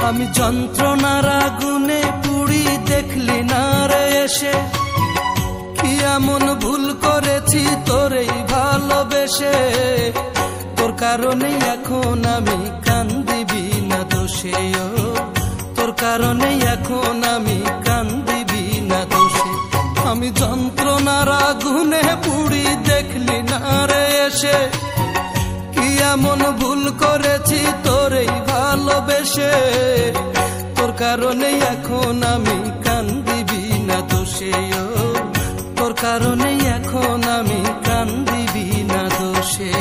আমি যন্ত্রণার আগুনে পুড়ি দেখলি না রে এসে, কি এমন ভুল করেছি তোরে ভালোবেসে। তোর কারণে এখন আমি কান্দি বিনা দোষে, তোর কারণে এখন আমি কান্দি বিনা দোষে। আমি যন্ত্রণার আগুনে পুড়ি দেখলি না রে এসে, কি এমন ভুল করেছি তোরে ভালোবেসে। তোর কারণে এখন আমি কান্দি বিনা দোষে, তোর কারণে এখন আমি কান্দি বিনা দোষে।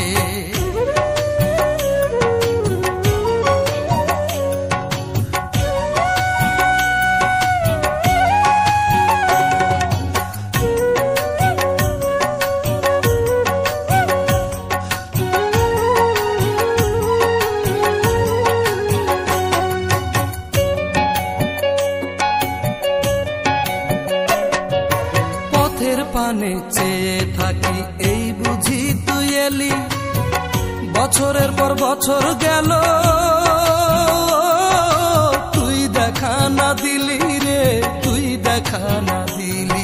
পানে চেয়ে থাকি এই বুঝি তুই এলি, বছরের পর বছর গেল তুই দেখা না দিলি রে, তুই দেখা না দিলি।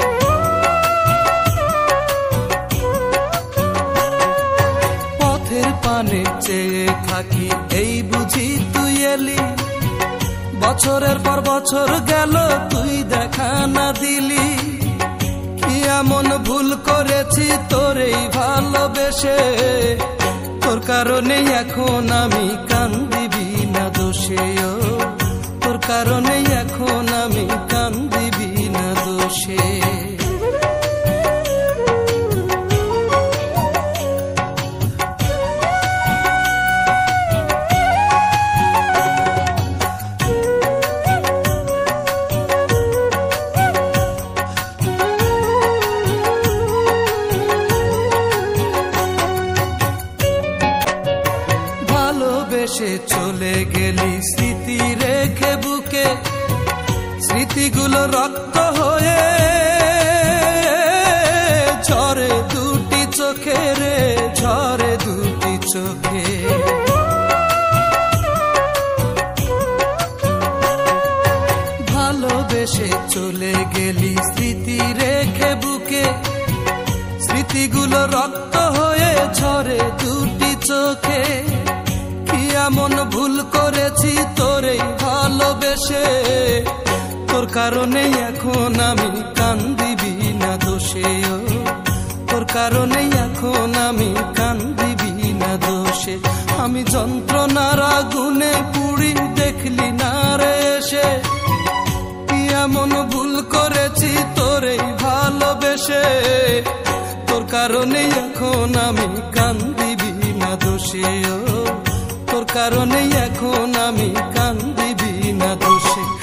পথের পানে চেয়ে থাকি এই বুঝি তুই এলি, বছরের পর বছর গেল তুই দেখা না দিলি। এমন ভুল করেছি তোরে ভালোবেসে, তোর কারণে এখন আমি কান্দি বিনা দোষে, তোর কারণে এখন আমি কান্দি বিনা দোষে। ভালোবেসে চলে গেলি স্মৃতি রেখে বুকে, স্মৃতিগুলো রক্ত হয়ে ঝরে দুটি চোখে রে, ঝরে দুটি চোখে। ভালোবেসে চলে গেলি স্মৃতি রেখে বুকে, স্মৃতিগুলো রক্ত হয়ে ঝরে দুটি চোখে। এমন ভুল করেছি তোরে ভালোবেসে, তোর কারণে এখন আমি কান্দি বিনা দোষে, তোর কারণে এখন আমি কান্দি বিনা দোষে। আমি যন্ত্রণার আগুনে পুড়ি দেখলি না রে এসে, কি এমন ভুল করেছি তোরে ভালোবেসে। তোর কারণে এখন আমি কান্দি বিনা দোষে, তোর কারণে এখন আমি কান্দি বিনা দোষে।